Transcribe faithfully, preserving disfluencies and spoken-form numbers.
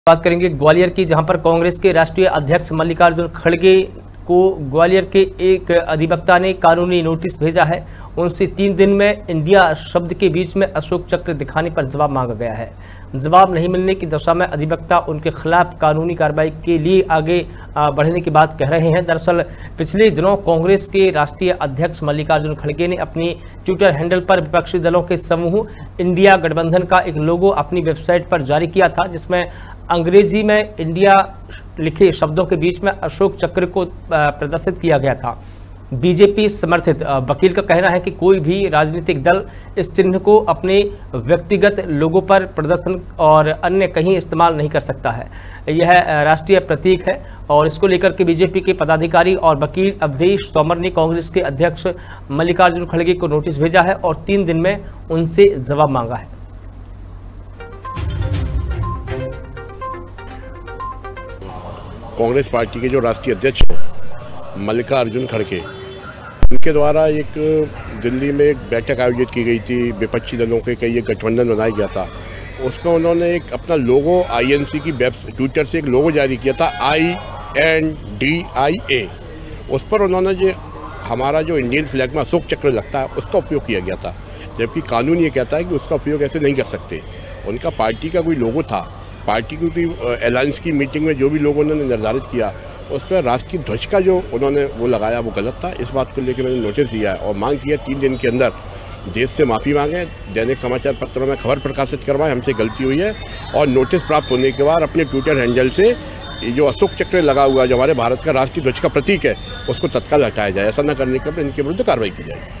बात करेंगे ग्वालियर की, जहां पर कांग्रेस के राष्ट्रीय अध्यक्ष मल्लिकार्जुन खड़गे को ग्वालियर के एक अधिवक्ता ने कानूनी नोटिस भेजा है। उनसे तीन दिन में इंडिया शब्द के बीच में अशोक चक्र दिखाने पर जवाब मांगा गया है। जवाब नहीं मिलने की दशा में अधिवक्ता उनके खिलाफ कानूनी कार्रवाई के लिए आगे बढ़ने की बात कह रहे हैं। दरअसल पिछले दिनों कांग्रेस के राष्ट्रीय अध्यक्ष मल्लिकार्जुन खड़गे ने अपनी ट्विटर हैंडल पर विपक्षी दलों के समूह इंडिया गठबंधन का एक लोगो अपनी वेबसाइट पर जारी किया था, जिसमें अंग्रेजी में इंडिया लिखे शब्दों के बीच में अशोक चक्र को प्रदर्शित किया गया था। बीजेपी समर्थित वकील का कहना है कि कोई भी राजनीतिक दल इस चिन्ह को अपने व्यक्तिगत लोगों पर प्रदर्शन और अन्य कहीं इस्तेमाल नहीं कर सकता है। यह राष्ट्रीय प्रतीक है और इसको लेकर के बीजेपी के पदाधिकारी और वकील अवधेश तोमर ने कांग्रेस के अध्यक्ष मल्लिकार्जुन खड़गे को नोटिस भेजा है और तीन दिन में उनसे जवाब मांगा है। कांग्रेस पार्टी के जो राष्ट्रीय अध्यक्ष मल्लिकार्जुन खड़गे, उनके द्वारा एक दिल्ली में एक बैठक आयोजित की गई थी, विपक्षी दलों के कई एक गठबंधन बनाया गया था। उसमें उन्होंने एक अपना लोगो आईएनसी की वेब ट्विटर से एक लोगो जारी किया था, आई एन डी आई ए। उस पर उन्होंने जो हमारा जो इंडियन फ्लैग में अशोक चक्र लगता है उसका उपयोग किया गया था, जबकि कानून ये कहता है कि उसका उपयोग ऐसे नहीं कर सकते। उनका पार्टी का कोई लोगो था, पार्टी की अलायंस की मीटिंग में जो भी लोगों ने निर्धारित किया उस पर राष्ट्रीय ध्वज का जो उन्होंने वो लगाया वो गलत था। इस बात को लेकर मैंने नोटिस दिया है और मांग किया तीन दिन के अंदर देश से माफ़ी मांगे, दैनिक समाचार पत्रों में खबर प्रकाशित करवाएं हमसे गलती हुई है, और नोटिस प्राप्त होने के बाद अपने ट्विटर हैंडल से जो अशोक चक्र लगा हुआ है, जो हमारे भारत का राष्ट्रीय ध्वज का प्रतीक है, उसको तत्काल हटाया जाए। ऐसा न करने के बाद इनके विरुद्ध कार्रवाई की जाए।